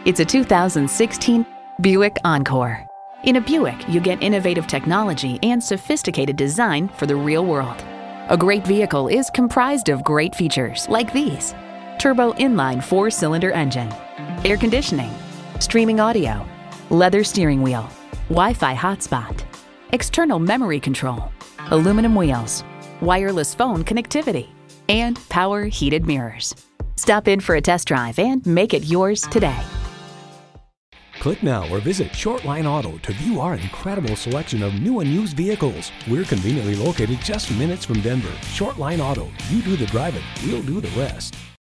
It's a 2016 Buick Encore. In a Buick, you get innovative technology and sophisticated design for the real world. A great vehicle is comprised of great features like these: turbo inline 4-cylinder engine, air conditioning, streaming audio, leather steering wheel, Wi-Fi hotspot, external memory control, aluminum wheels, wireless phone connectivity, and power heated mirrors. Stop in for a test drive and make it yours today. Click now or visit Shortline Auto to view our incredible selection of new and used vehicles. We're conveniently located just minutes from Denver. Shortline Auto. You do the driving, we'll do the rest.